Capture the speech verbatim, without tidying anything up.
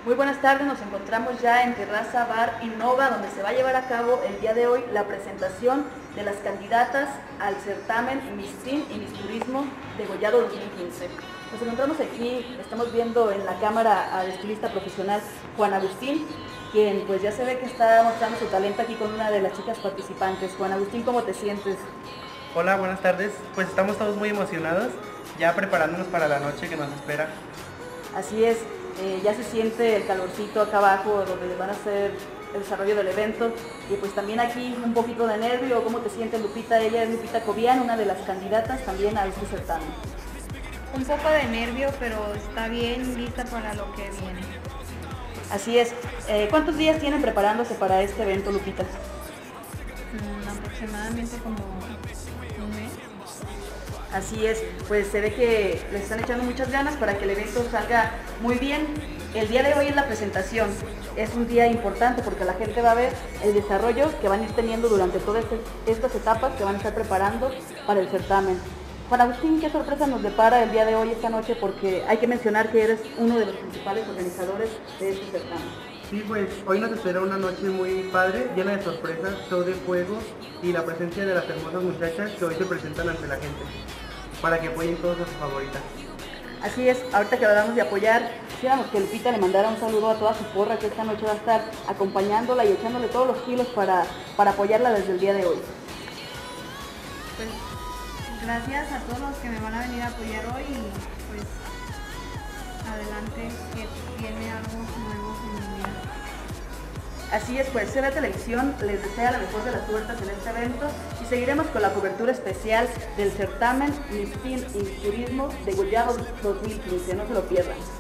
Muy buenas tardes, nos encontramos ya en Terraza Bar Innova, donde se va a llevar a cabo el día de hoy la presentación de las candidatas al certamen Miss Teen y Miss Turismo Degollado dos mil quince. Nos encontramos aquí, estamos viendo en la cámara al estilista profesional Juan Agustín, quien pues ya se ve que está mostrando su talento aquí con una de las chicas participantes. Juan Agustín, ¿cómo te sientes? Hola, buenas tardes. Pues estamos todos muy emocionados, ya preparándonos para la noche que nos espera. Así es, eh, ya se siente el calorcito acá abajo donde van a hacer el desarrollo del evento, y pues también aquí un poquito de nervio. ¿Cómo te sientes, Lupita? Ella es Lupita Cobian, una de las candidatas también a este certamen. Un poco de nervio, pero está bien, lista para lo que viene. Así es. Eh, ¿Cuántos días tienen preparándose para este evento, Lupita? Mm, aproximadamente como un mes. Así es, pues se ve que le están echando muchas ganas para que el evento salga muy bien. El día de hoy es la presentación, es un día importante porque la gente va a ver el desarrollo que van a ir teniendo durante todas estas etapas que van a estar preparando para el certamen. Juan Agustín, ¿qué sorpresa nos depara el día de hoy, esta noche? Porque hay que mencionar que eres uno de los principales organizadores de este certamen. Sí, pues hoy nos espera una noche muy padre, llena de sorpresas, show de fuego y la presencia de las hermosas muchachas que hoy se presentan ante la gente, para que apoyen todos a su favorita. Así es, ahorita que hablamos de apoyar, quisiéramos que Lupita le mandara un saludo a toda su porra que esta noche va a estar acompañándola y echándole todos los kilos para, para apoyarla desde el día de hoy. Pues gracias a todos los que me van a venir a apoyar hoy y pues adelante, que viene algo nuevo en mi vida. Así es, pues C B Televisión les desea la mejor de las suertes en este evento y seguiremos con la cobertura especial del certamen Miss Teen y Miss Turismo Degollado dos mil quince, no se lo pierdan.